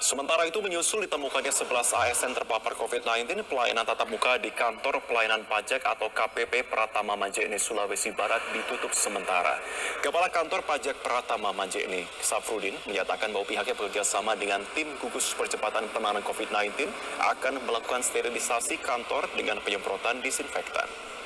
Sementara itu menyusul ditemukannya 11 ASN terpapar COVID-19, pelayanan tatap muka di kantor pelayanan pajak atau KPP Pratama Majene, Sulawesi Barat ditutup sementara. Kepala Kantor Pajak Pratama Majene, Safrudin, menyatakan bahwa pihaknya bekerjasama dengan tim gugus percepatan penanganan COVID-19 akan melakukan sterilisasi kantor dengan penyemprotan disinfektan.